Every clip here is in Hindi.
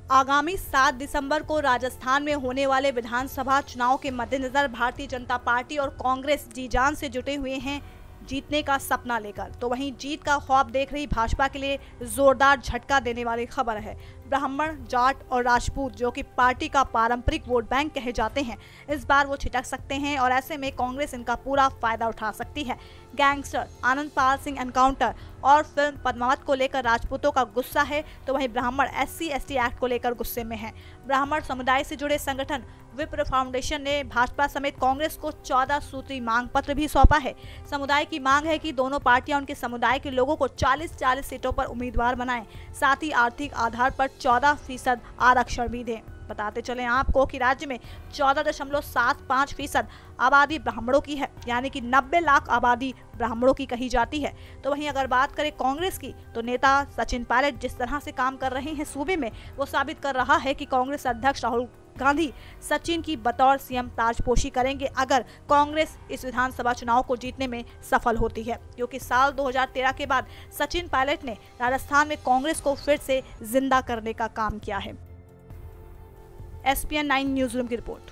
आगामी 7 दिसंबर को राजस्थान में होने वाले विधानसभा चुनाव के मद्देनजर भारतीय जनता पार्टी और कांग्रेस जी जान से जुटे हुए हैं जीतने का सपना लेकर। तो वहीं जीत का ख्वाब देख रही भाजपा के लिए जोरदार झटका देने वाली खबर है। ब्राह्मण, जाट और राजपूत, जो कि पार्टी का पारंपरिक वोट बैंक कहे जाते हैं, इस बार वो छिटक सकते हैं और ऐसे में कांग्रेस इनका पूरा फायदा उठा सकती है। गैंगस्टर आनंदपाल सिंह एनकाउंटर और फिल्म पद्मावत को लेकर राजपूतों का गुस्सा है, तो वहीं ब्राह्मण SC/ST एक्ट को लेकर गुस्से में हैं। ब्राह्मण समुदाय से जुड़े संगठन विप्र फाउंडेशन ने भाजपा समेत कांग्रेस को 14 सूत्री मांग पत्र भी सौंपा है। समुदाय की मांग है कि दोनों पार्टियां उनके समुदाय के लोगों को 40-40 सीटों पर उम्मीदवार बनाएं, साथ ही आर्थिक आधार पर 14% आरक्षण भी दें। बताते चलें आपको कि राज्य में 14.75% आबादी ब्राह्मणों की है, यानी कि 90 लाख आबादी ब्राह्मणों की कही जाती है। तो वहीं अगर बात करें कांग्रेस की, तो नेता सचिन पायलट जिस तरह से काम कर रहे हैं सूबे में, वो साबित कर रहा है कि कांग्रेस अध्यक्ष राहुल गांधी सचिन की बतौर CM ताजपोशी करेंगे अगर कांग्रेस इस विधानसभा चुनाव को जीतने में सफल होती है, क्योंकि साल 2013 के बाद सचिन पायलट ने राजस्थान में कांग्रेस को फिर से जिंदा करने का काम किया है। SPN 9 न्यूज रूम की report.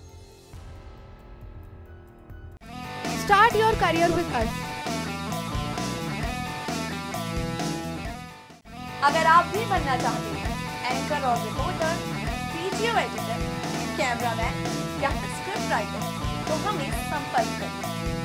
Start your career with us. अगर आप भी बनना चाहते हैं एंकर और रिपोर्टर, वीडियो एडिटर, कैमरामैन या फिर स्क्रिप्ट राइटर, तो हमें संपर्क करें।